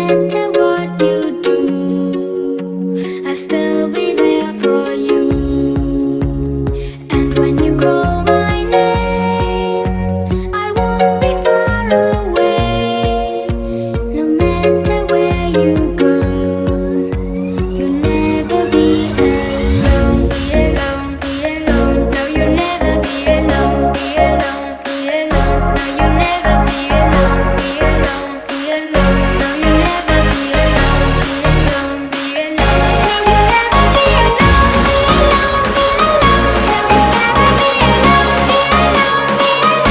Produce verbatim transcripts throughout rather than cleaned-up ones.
matter what you do, I'll still be there for you. And when you call my name, I won't be far away. No matter where you go, you'll never be alone. Be alone, be alone. No, you'll never be alone. Be alone, be alone. No, you'll never be alone. Be alone, be alone. No, you'll never be alone. Be alone, be alone. No, you'll never be alone. Be alone, be alone. No, you'll never be alone. Be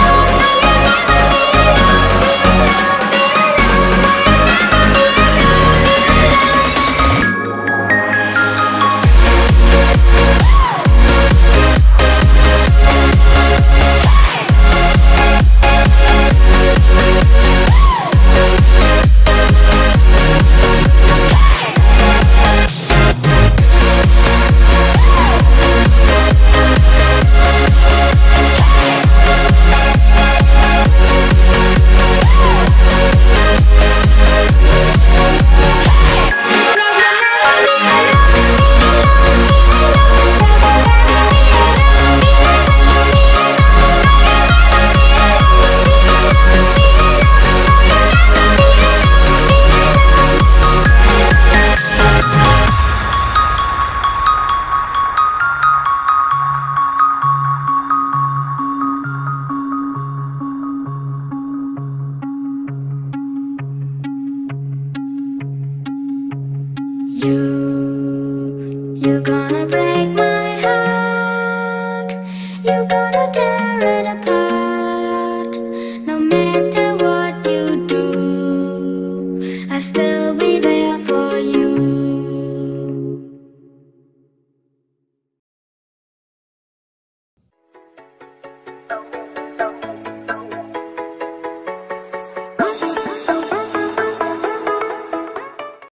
You, you're gonna break my heart. You're gonna tear it apart. No matter what you do, I'll still be there.